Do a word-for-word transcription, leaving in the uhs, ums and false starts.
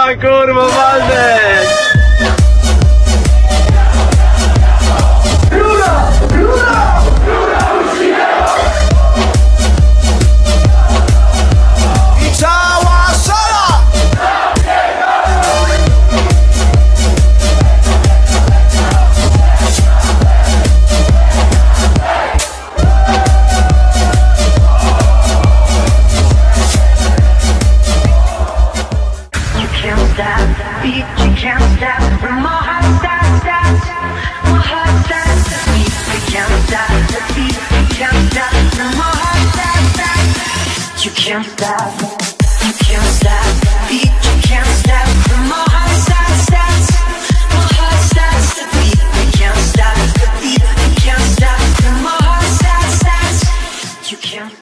Kurwa, kurwa, Waldek! Rura! Rura! Rura uczciwego! I cała sala! Beat, you can't stop. From my heart starts, starts. My heart starts to beat. You can't stop. The beat, you can't stop. From my heart starts, starts. You can't stop. You can't stop. Beat.